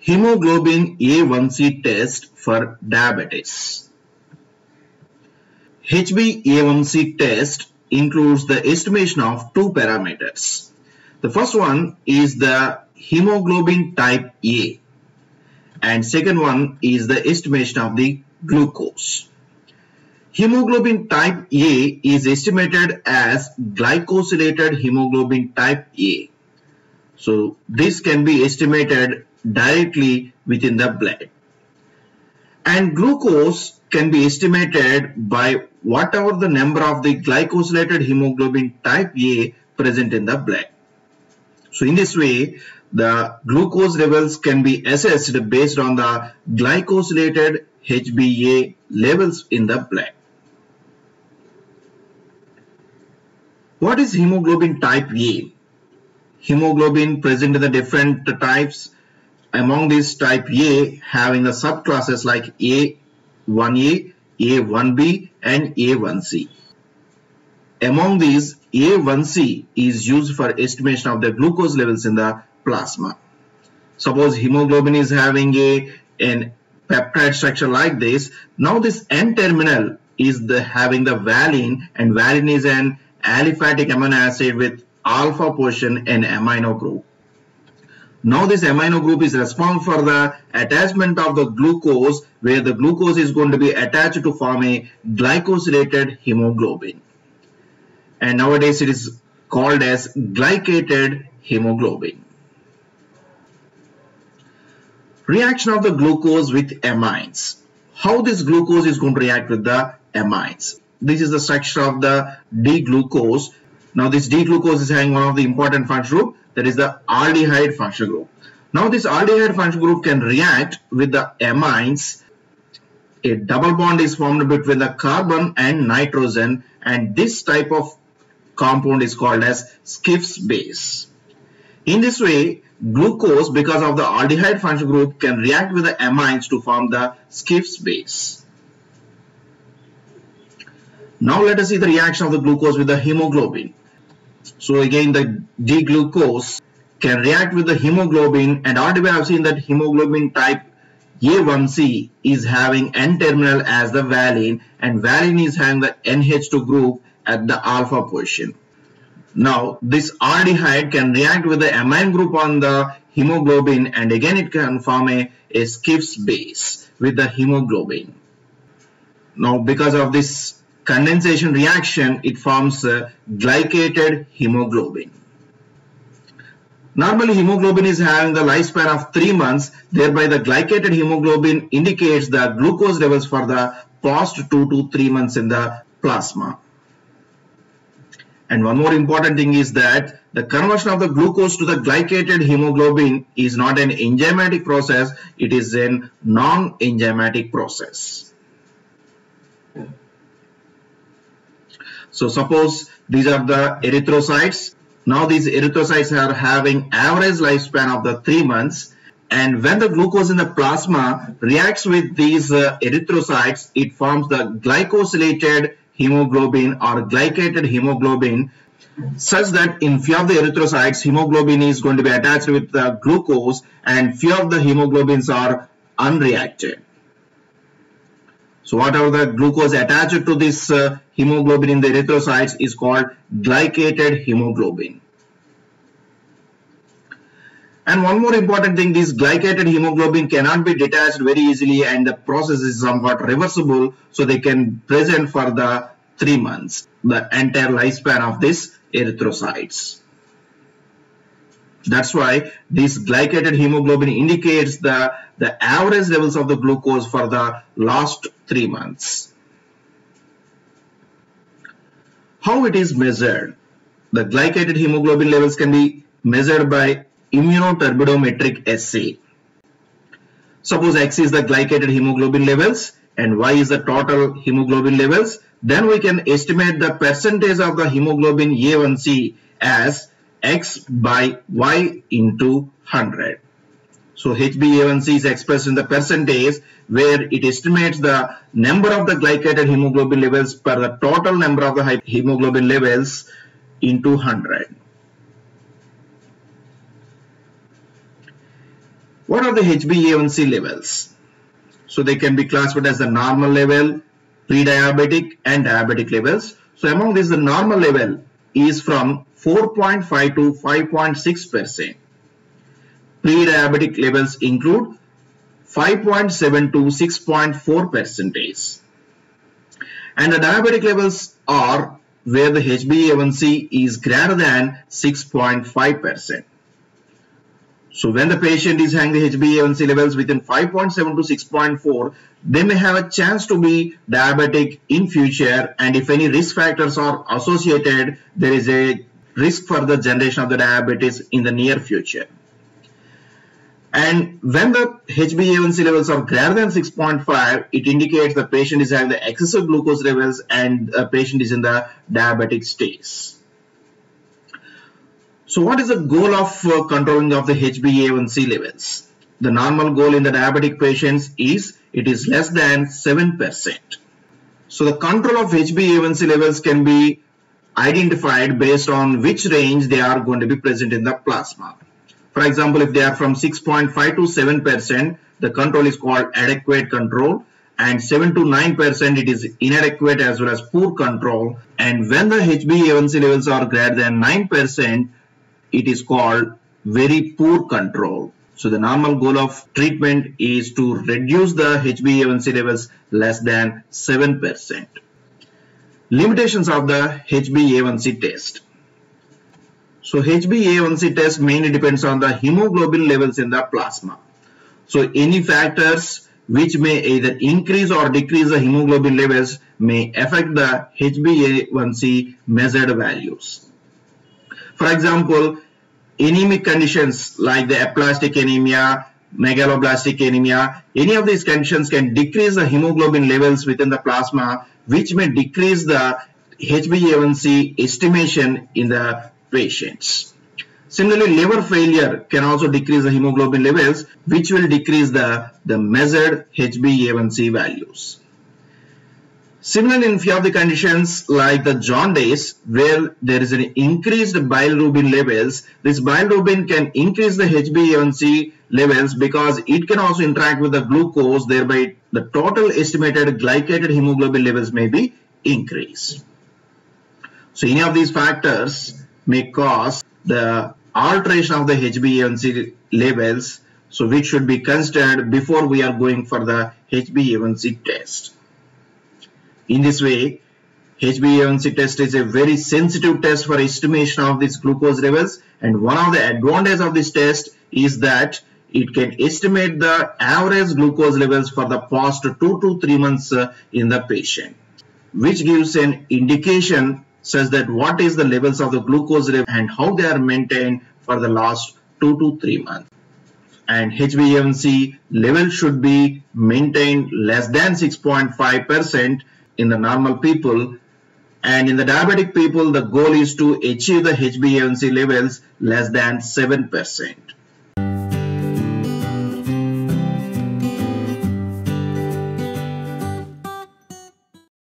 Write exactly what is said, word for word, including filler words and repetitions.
Hemoglobin A one c test for diabetes. H b A one c test includes the estimation of two parameters. The first one is the hemoglobin type A and second one is the estimation of the glucose. Hemoglobin type A is estimated as glycosylated hemoglobin type A. So this can be estimated directly within the blood. And glucose can be estimated by whatever the number of the glycosylated hemoglobin type A present in the blood. So in this way, the glucose levels can be assessed based on the glycosylated H b A levels in the blood. What is hemoglobin type A? Hemoglobin present in the different types. Among these, type A having the subclasses like A one A, A one B and A one C. Among these, A one c is used for estimation of the glucose levels in the plasma. Suppose hemoglobin is having a an peptide structure like this. Now this N-terminal is the having the valine, and valine is an aliphatic amino acid with alpha portion and amino group. Now this amino group is responsible for the attachment of the glucose, where the glucose is going to be attached to form a glycosylated hemoglobin. And nowadays it is called as glycated hemoglobin. Reaction of the glucose with amines. How this glucose is going to react with the amines? This is the structure of the D-glucose. Now this D-glucose is having one of the important functional group, that is the aldehyde functional group. Now this aldehyde functional group can react with the amines. A double bond is formed between the carbon and nitrogen, and this type of compound is called as Schiff's base. In this way, glucose, because of the aldehyde functional group, can react with the amines to form the Schiff's base. Now let us see the reaction of the glucose with the hemoglobin. So again, the D-glucose can react with the hemoglobin, and already we have seen that hemoglobin type A one c is having N-terminal as the valine, and valine is having the N H two group at the alpha position. Now this aldehyde can react with the amine group on the hemoglobin, and again it can form a, a Schiff's base with the hemoglobin. Now because of this condensation reaction, it forms a glycated hemoglobin. Normally hemoglobin is having the lifespan of three months, thereby the glycated hemoglobin indicates the glucose levels for the past two to three months in the plasma. And one more important thing is that the conversion of the glucose to the glycated hemoglobin is not an enzymatic process, it is a non-enzymatic process. So suppose these are the erythrocytes. Now these erythrocytes are having average lifespan of the three months, and when the glucose in the plasma reacts with these uh, erythrocytes, it forms the glycosylated hemoglobin or glycated hemoglobin, such that in few of the erythrocytes hemoglobin is going to be attached with the glucose, and few of the hemoglobins are unreacted. So whatever the glucose attached to this uh, hemoglobin in the erythrocytes is called glycated hemoglobin. And one more important thing, this glycated hemoglobin cannot be detached very easily, and the process is somewhat reversible, so they can present for the three months, the entire lifespan of this erythrocytes. That's why this glycated hemoglobin indicates the, the average levels of the glucose for the last three months. How it is measured? The glycated hemoglobin levels can be measured by immunoturbidometric assay. Suppose X is the glycated hemoglobin levels and Y is the total hemoglobin levels. Then we can estimate the percentage of the hemoglobin A one c as X by Y into one hundred. So H b A one c is expressed in the percentage, where it estimates the number of the glycated hemoglobin levels per the total number of the hemoglobin levels into one hundred. What are the H b A one c levels? So they can be classified as the normal level, pre-diabetic and diabetic levels. So among these, the normal level is from four point five to five point six percent. Pre-diabetic levels include five point seven to six point four percentage. And the diabetic levels are where the H b A one c is greater than six point five percent. So when the patient is having the H b A one c levels within five point seven to six point four, they may have a chance to be diabetic in future, and if any risk factors are associated, there is a risk for the generation of the diabetes in the near future. And when the H b A one c levels are greater than six point five, it indicates the patient is having the excessive glucose levels and the patient is in the diabetic stage. So what is the goal of uh, controlling of the H b A one c levels? The normal goal in the diabetic patients is it is less than seven percent. So the control of H b A one c levels can be identified based on which range they are going to be present in the plasma. For example, if they are from six point five to seven percent, the control is called adequate control, and seven to nine percent it is inadequate as well as poor control. And when the H b A one c levels are greater than nine percent, it is called very poor control. So the normal goal of treatment is to reduce the H b A one c levels less than seven percent. Limitations of the H b A one c test. So H b A one c test mainly depends on the hemoglobin levels in the plasma. So any factors which may either increase or decrease the hemoglobin levels may affect the H b A one c measured values. For example, anemic conditions like the aplastic anemia, megaloblastic anemia, any of these conditions can decrease the hemoglobin levels within the plasma, which may decrease the H b A one c estimation in the patients. Similarly, liver failure can also decrease the hemoglobin levels, which will decrease the, the measured H b A one c values. Similarly, in few of the conditions like the jaundice, where there is an increased bilirubin levels, this bilirubin can increase the H b A one c levels because it can also interact with the glucose, thereby the total estimated glycated hemoglobin levels may be increased. So any of these factors may cause the alteration of the H b A one c levels, so which should be considered before we are going for the H b A one c test. In this way, H b A one c test is a very sensitive test for estimation of these glucose levels, and one of the advantages of this test is that it can estimate the average glucose levels for the past two to three months uh, in the patient, which gives an indication such that what is the levels of the glucose level and how they are maintained for the last two to three months. And H b A one c level should be maintained less than six point five percent in the normal people, and in the diabetic people the goal is to achieve the H b A one c levels less than seven percent.